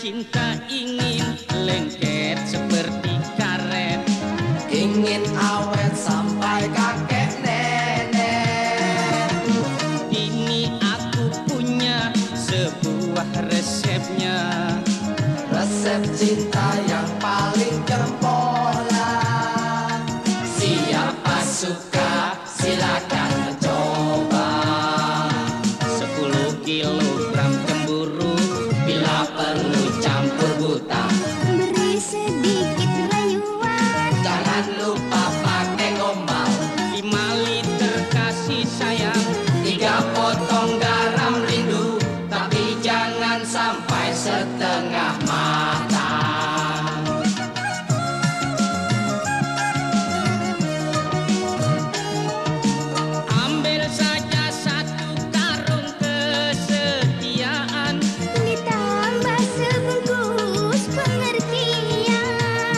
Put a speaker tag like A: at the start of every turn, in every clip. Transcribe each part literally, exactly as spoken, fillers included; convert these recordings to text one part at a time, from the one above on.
A: cinta ingin lengket seperti karet,
B: ingin awet sampai kakek nenek.
A: Ini aku punya sebuah resepnya,
B: resep cinta yang paling germola. Siapa suka silakan mencoba.
A: Sepuluh kilogram cemburu,
B: Bila perlu campur buta.
C: Beri sedikit rayuan,
B: Jangan lupa pakai gombal.
A: lima liter kasih sayang,
B: Tiga potong garam rindu, tapi jangan sampai setengah matang.
A: ambil saja satu karung kesetiaan,
C: ditambah sebungkus pengertian.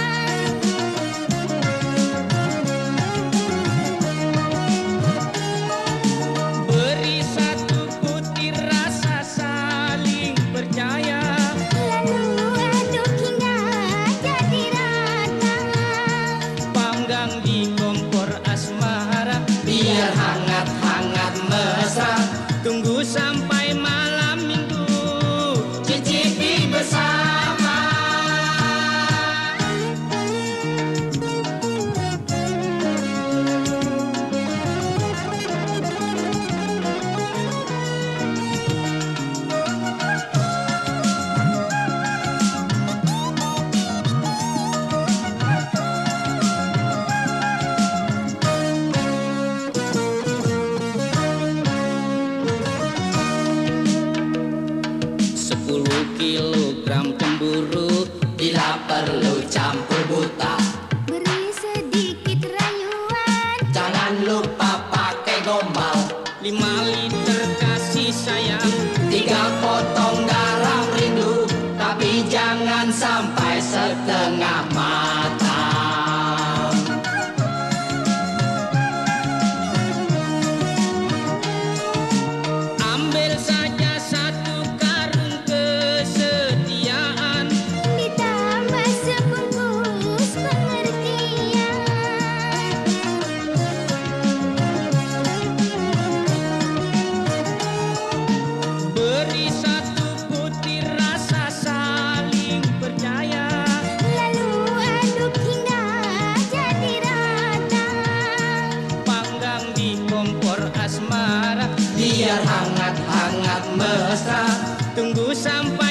A: beri satu butir rasa saling percaya,
C: Lalu aduk hingga jadi rata.
A: panggang di kompor asmara,
B: Biar hangat-hangat mesra,
A: tunggu sampai malam minggu.
B: cicipi bersama.
A: Sepuluh kilogram cemburu,
B: Bila perlu campur buta.
C: Beri sedikit rayuan,
B: Jangan lupa pakai gombal.
A: lima liter kasih sayang,
B: Tiga potong garam rindu, tapi jangan sampai setengah matang.
A: ambil saja satu karung kesetiaan,
C: ditambah sebungkus pengertian.
A: beri satu butir rasa saling percaya,
C: Lalu aduk hingga jadi rata.
A: panggang di kompor asmara,
B: Biar hangat-hangat mesra,
A: tunggu sampai